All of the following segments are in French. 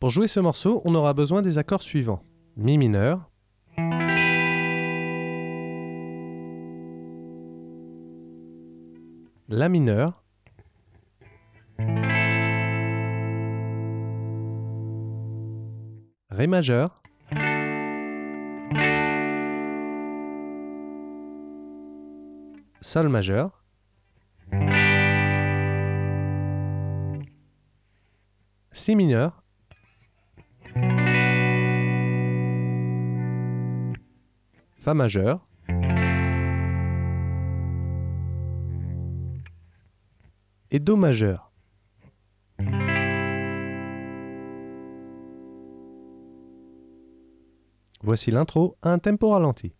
Pour jouer ce morceau, on aura besoin des accords suivants. Mi mineur, La mineur, Ré majeur, Sol majeur, Si mineur, Fa majeur, et Do majeur. Voici l'intro à un tempo ralenti.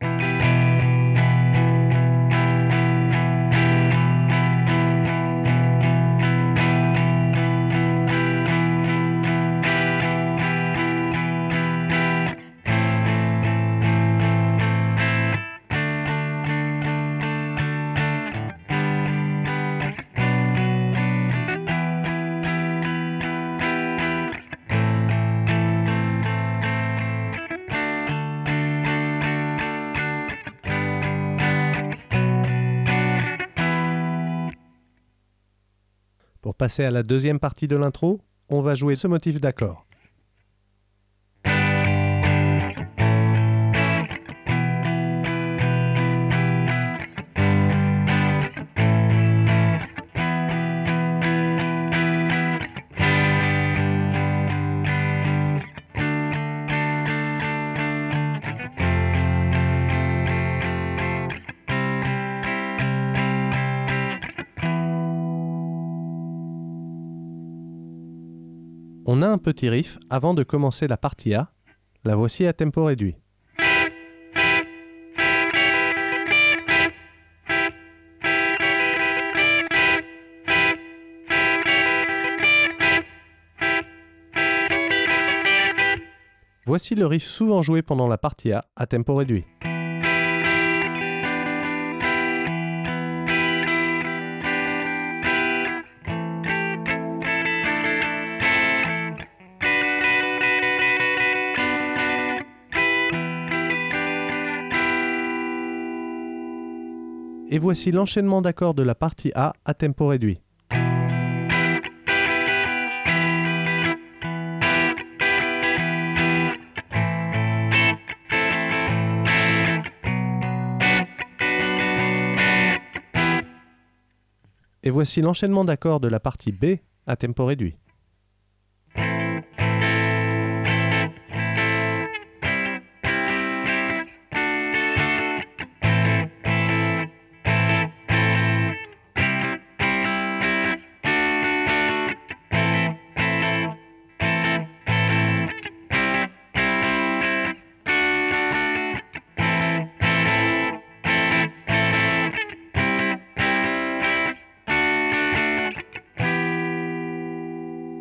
Pour passer à la deuxième partie de l'intro, on va jouer ce motif d'accord. On a un petit riff avant de commencer la partie A. La voici à tempo réduit. Voici le riff souvent joué pendant la partie A tempo réduit. Et voici l'enchaînement d'accords de la partie A tempo réduit. Et voici l'enchaînement d'accords de la partie B à tempo réduit.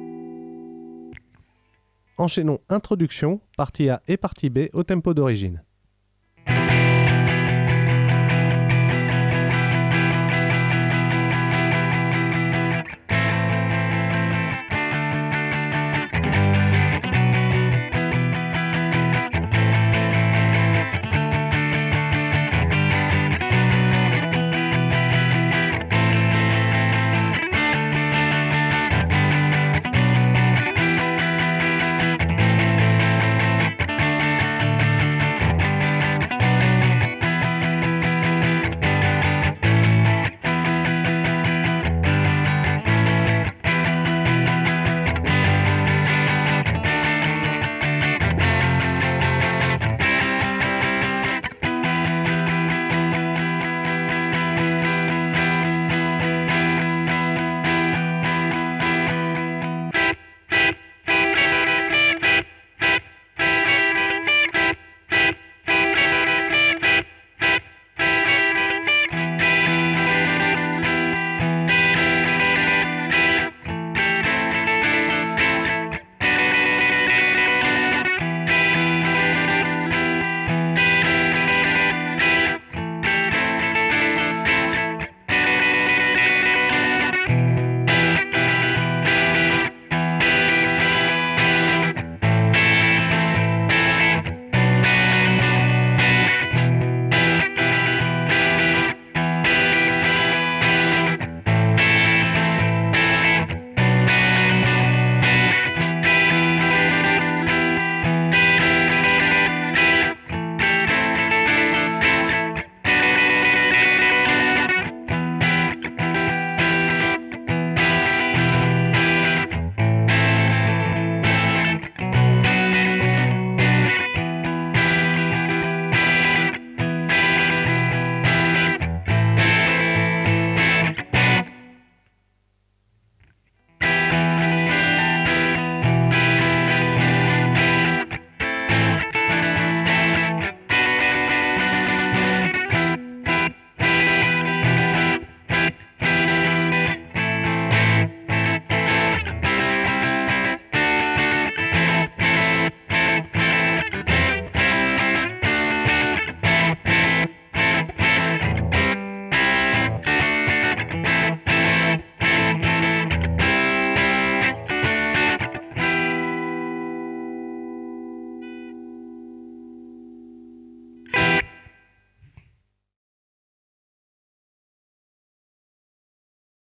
Enchaînons introduction, partie A et partie B au tempo d'origine.